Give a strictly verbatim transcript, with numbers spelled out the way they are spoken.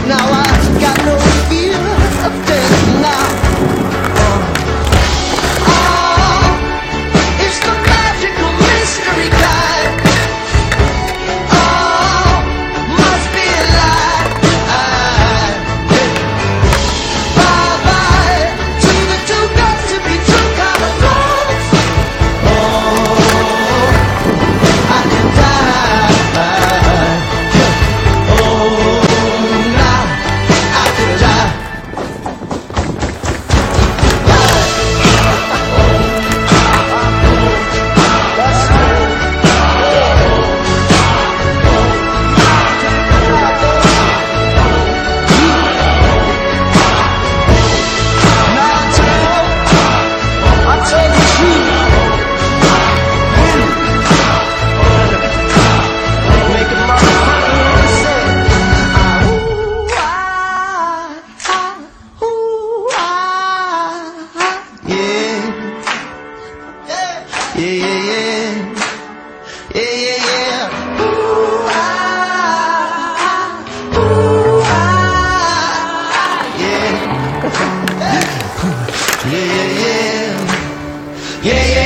Now I got no fear of death now. Oh, it's the magical mystery kind. Oh, must be a lie. Bye bye to the too good to be true kind of love. Oh, I can die. Oh, now I can die. Yeah, yeah, yeah, yeah, yeah, yeah. Ooh, ah, ooh, ah, yeah, yeah, yeah, yeah, yeah, yeah.